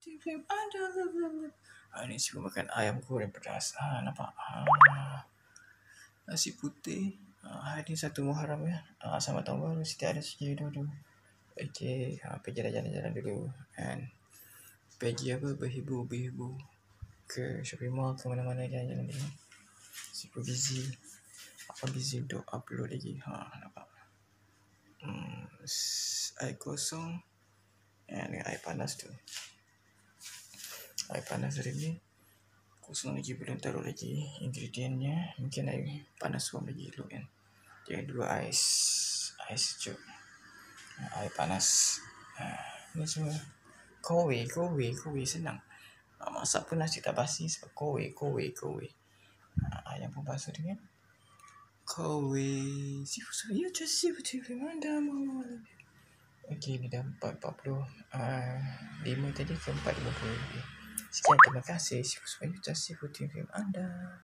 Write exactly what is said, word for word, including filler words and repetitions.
Tim ada. Ah, ini sih makan ayam goreng pedas. Ah, nampak. Ah, nasi putih. Ah, hari ni satu Muharram ya. Ah, sama tahun baru setiap ada segi dulu. Okey, ah, pergi jalan-jalan dulu. And pergi apa berhibur-berhibur ke shopping mall ke mana-mana jalan-jalan dulu. Super busy. Apa busy untuk upload lagi. Ha, nampak. Hmm, air kosong. And air panas tu. Air panas hari ni kosong lagi, belum taruh lagi ingredientnya. Mungkin air panas suam lagi dulu kan. Jangan dulu ais ais sejuk, air panas. Ha, ni semua kowe kowe kowe senang. Ha, masak pun nasi tak basi sebab kowe kowe kowe. Ha, ayam pun basuh dengan kowe. Sifu you just sifu sifu anda mau. Okey, ni dah empat empat puluh lima tadi ke empat lima puluh lebih. Sekian, terima kasih. Sifu sifu you just sifu sifu anda.